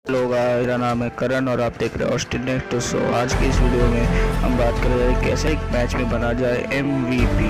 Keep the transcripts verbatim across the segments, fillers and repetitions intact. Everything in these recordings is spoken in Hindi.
हेलो गाइस, मेरा नाम है करण और आप देख रहे हैं ऑस्टिनेट। तो सो आज की इस वीडियो में हम बात कर रहे हैं कैसे एक मैच में बना जाए एमवीपी।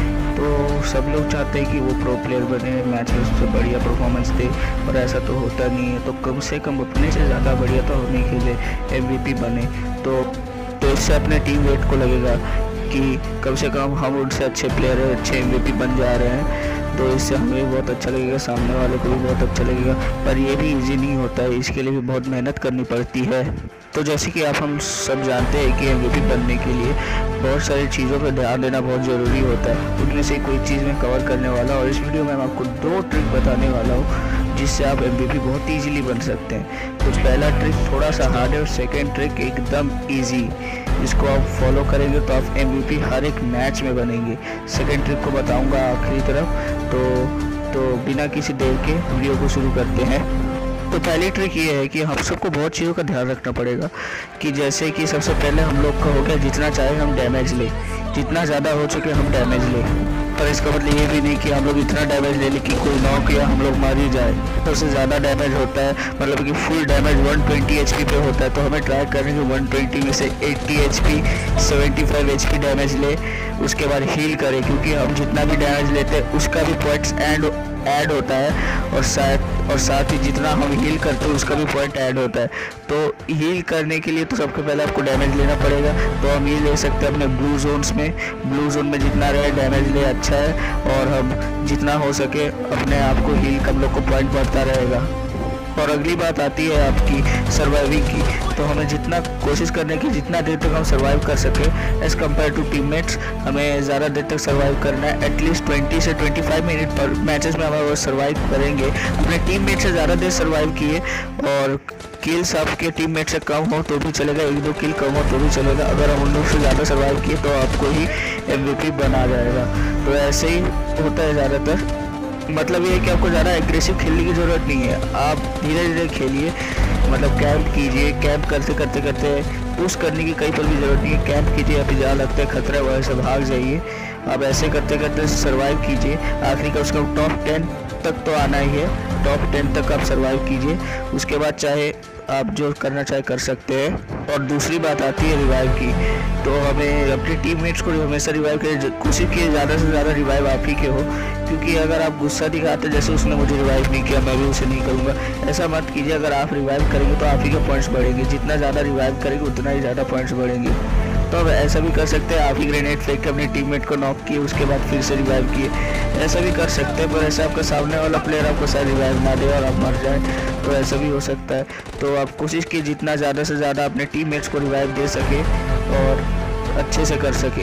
तो सब लोग चाहते हैं कि वो प्रो प्लेयर बने, मैच में सबसे बढ़िया परफॉर्मेंस दे, और ऐसा तो होता नहीं है। तो कम से कम अपने से ज़्यादा बढ़िया तो हम ही खेले, एमवीपी बने। तो तो इससे अपने टीम वेट को लगेगा कि कम से कम हम उनसे अच्छे प्लेयर हैं, अच्छे एमवीपी बन जा रहे हैं। तो इससे हमें बहुत अच्छा लगेगा, सामने वाले को भी बहुत अच्छा लगेगा। पर ये भी इजी नहीं होता है, इसके लिए भी बहुत मेहनत करनी पड़ती है। तो जैसे कि आप हम सब जानते हैं कि एमवीपी बनने के लिए बहुत सारी चीज़ों पर ध्यान देना बहुत ज़रूरी होता है। उनमें से कोई चीज़ मैं कवर करने वाला हूँ और इस वीडियो में मैं आपको दो ट्रिक बताने वाला हूँ जिससे आप एमवीपी बहुत ईजीली बन सकते हैं। तो पहला ट्रिक थोड़ा सा हार्ड है और सेकेंड ट्रिक एकदम ईजी। इसको आप फॉलो करेंगे तो आप एमवीपी हर एक मैच में बनेंगे। सेकेंड ट्रिक को बताऊंगा आखिरी तरफ। तो तो बिना किसी देर के वीडियो को शुरू करते हैं। तो पहली ट्रिक ये है कि हम सबको बहुत चीज़ों का ध्यान रखना पड़ेगा कि जैसे कि सबसे पहले हम लोग का हो गया जितना चाहे हम डैमेज ले, जितना ज़्यादा हो चुके हम डैमेज ले। पर इसका मतलब ये भी नहीं कि हम लोग इतना डैमेज ले लें कि कोई नॉक या हम लोग मार ही जाए। तो उससे ज़्यादा डैमेज होता है, मतलब कि full damage one twenty HP पे होता है। तो हमें ट्राई करने की वन ट्वेंटी में से eighty HP seventy five HP damage ले, उसके बाद हील करें, क्योंकि हम जितना भी डैमेज लेते हैं उसका भी पॉइंट्स एंड ऐड होता है, और साथ और साथ ही जितना हम हील करते हैं उसका भी पॉइंट ऐड होता है। तो हील करने के लिए तो सबसे पहले आपको डैमेज लेना पड़ेगा। तो हम हील ले सकते हैं अपने ब्लू जोन्स में। ब्लू जोन में जितना रहे डैमेज ले अच्छा है, और हम जितना हो सके अपने आप को हील हम लोग को पॉइंट बढ़ता रहेगा। और अगली बात आती है आपकी सर्वाइविंग की। तो हमें जितना कोशिश करने की जितना देर तक हम सर्वाइव कर सके एज़ कम्पेयर टू टीममेट्स, हमें ज़्यादा देर तक सर्वाइव करना है। एटलीस्ट ट्वेंटी से ट्वेंटी फाइव मिनट पर मैचेस में हम सर्वाइव करेंगे। अपने टीममेट से ज़्यादा देर सर्वाइव किए, और किल्स आपके टीममेट से कम हो तो भी चलेगा, एक दो किल कम हो तो भी चलेगा। अगर हम उन लोग से ज़्यादा सर्वाइव किए तो आपको ही एमवीपी बना जाएगा। तो ऐसे ही होता है ज़्यादातर। मतलब ये है कि आपको ज़्यादा एग्रेसिव खेलने की ज़रूरत नहीं है, आप धीरे धीरे खेलिए। मतलब कैंप कीजिए, कैंप करते करते करते पुश करने की कहीं पर भी ज़रूरत नहीं है। कैंप कीजिए, आप जहाँ लगता है खतरा वहाँ से भाग जाइए। आप ऐसे करते करते सर्वाइव कीजिए। आखिरी का उसका टॉप टेन तक तो आना ही है, टॉप टेन तक आप सर्वाइव कीजिए। उसके बाद चाहे आप जो करना चाहे कर सकते हैं। और दूसरी बात आती है रिवाइव की। तो हमें अपने टीममेट्स को हमेशा रिवाइव करें, कोशिश कीजिए ज़्यादा से ज़्यादा रिवाइव आप ही के हो। क्योंकि अगर आप गुस्सा दिखाते जैसे उसने मुझे रिवाइव नहीं किया मैं भी उसे नहीं करूँगा, ऐसा मत कीजिए। अगर आप रिवाइव करेंगे तो आप ही के पॉइंट्स बढ़ेंगे, जितना ज़्यादा रिवाइव करेंगे उतना ही ज़्यादा पॉइंट्स बढ़ेंगे। तो अब ऐसा भी कर सकते हैं, आप ही ग्रेनेड फेंक के अपने टीममेट को नॉक किए, उसके बाद फिर से रिवाइव किए, ऐसा भी कर सकते हैं। पर ऐसे आपका सामने वाला प्लेयर आपको शायद रिवाइव ना दे और आप मर जाए, तो ऐसा भी हो सकता है। तो आप कोशिश कीजिए जितना ज़्यादा से ज़्यादा अपने टीममेट्स को रिवाइव दे सके और अच्छे से कर सके।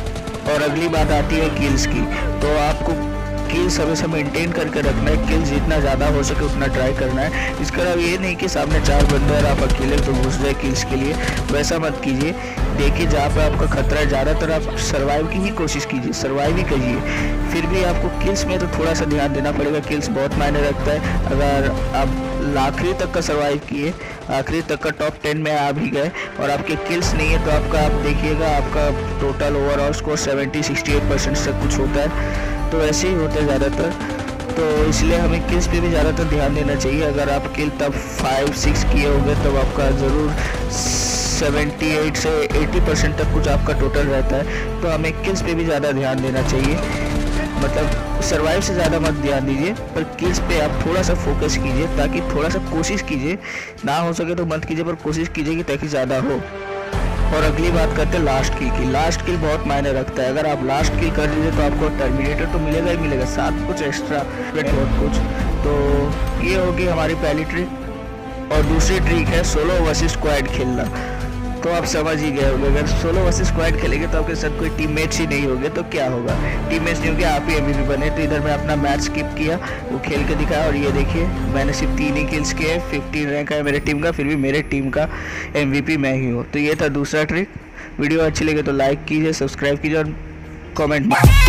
और अगली बात आती है किल्स की। तो आपको किल्स हमेशा मेंटेन करके रखना है, किल्स जितना ज़्यादा हो सके उतना ट्राई करना है। इसका मतलब ये नहीं कि सामने चार बंदे और आप अकेले तो घुस जाए किल्स के लिए, वैसा मत कीजिए। देखिए जहाँ पे आपका खतरा है ज़्यादातर आप सर्वाइव की ही कोशिश कीजिए, सर्वाइव ही करिए। फिर भी आपको किल्स में तो थोड़ा सा ध्यान देना पड़ेगा, किल्स बहुत मायने रखता है। अगर आप आखिरी तक का सर्वाइव किए, आखिरी तक का टॉप टेन में आ भी गए और आपके किल्स नहीं है, तो आपका आप देखिएगा आपका total overall score seventy sixty eight percent तक कुछ होता है। तो ऐसे ही होता है ज़्यादातर। तो इसलिए हमें किल्स पे भी ज़्यादातर ध्यान देना चाहिए। अगर आप किल तब फाइव सिक्स किए होंगे तब आपका ज़रूर सेवेंटी एट से एटी परसेंट तक कुछ आपका टोटल रहता है। तो हमें किल्स पे भी ज़्यादा ध्यान देना चाहिए। मतलब सर्वाइव से ज़्यादा मत ध्यान दीजिए, पर किल्स पे आप थोड़ा सा फोकस कीजिए, ताकि थोड़ा सा कोशिश कीजिए। ना हो सके तो मत कीजिए, पर कोशिश कीजिए कि ताकि ज़्यादा हो। और अगली बात करते हैं लास्ट किल की। लास्ट किल बहुत मायने रखता है। अगर आप लास्ट किल कर लीजिए तो आपको टर्मिनेटर तो मिलेगा ही मिलेगा, साथ कुछ एक्स्ट्रा बहुत कुछ। तो ये होगी हमारी पहली ट्रिक। और दूसरी ट्रिक है सोलो वर्सेस स्क्वाड खेलना। तो आप समझ ही गए होंगे, अगर सोलो वर्सेस स्क्वाड खेलेंगे तो आपके साथ कोई टीममेट्स ही नहीं होंगे तो क्या होगा, टीममेट्स नहीं होंगे, आप ही एमवीपी बने। तो इधर मैं अपना मैच स्किप किया, वो खेल के दिखाया, और ये देखिए मैंने सिर्फ तीन ही किल्स किए, फिफ्टीन रैंक है मेरे टीम का, फिर भी मेरे टीम का एमवीपी मैं ही हूँ। तो ये था दूसरा ट्रिक। वीडियो अच्छी लगे तो लाइक कीजिए, सब्सक्राइब कीजिए और कमेंट में